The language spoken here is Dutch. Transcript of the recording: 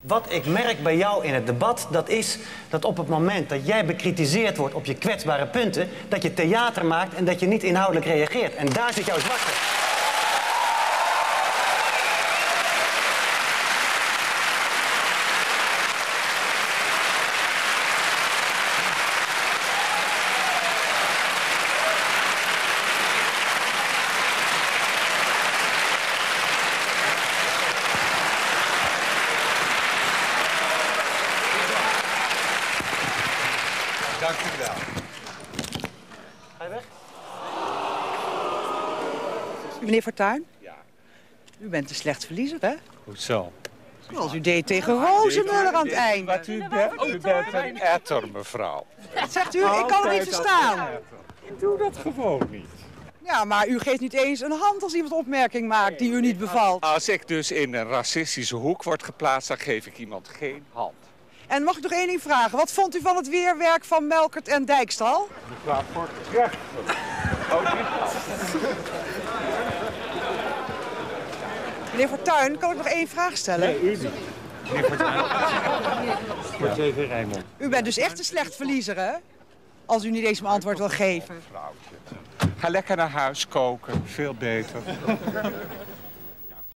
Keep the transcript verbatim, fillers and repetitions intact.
Wat ik merk bij jou in het debat, dat is dat op het moment dat jij bekritiseerd wordt op je kwetsbare punten, dat je theater maakt en dat je niet inhoudelijk reageert. En daar zit jouw zwakte. Dank u wel. Ga je weg? Meneer Fortuyn, Ja. u bent een slecht verliezer, hè? Hoezo? Zoals u deed tegen Rozenmuller aan het einde. Wat u bent, u bent een etter, mevrouw. Wat zegt u? Ik kan het niet verstaan. Ik doe dat gewoon niet. Ja, maar u geeft niet eens een hand als iemand opmerking maakt die u niet bevalt. Als ik dus in een racistische hoek word geplaatst, dan geef ik iemand geen hand. En mag ik nog één ding vragen? Wat vond u van het weerwerk van Melkert en Dijkstal? Mevrouw voor rechten. Oh, Meneer Fortuyn, kan ik nog één vraag stellen? nee, u niet. Meneer Fortuyn. Voor zeven Rijnmond. U bent dus echt een slecht verliezer, hè? Als u niet eens mijn antwoord wil geven. Vrouwtje. Ga lekker naar huis koken, veel beter.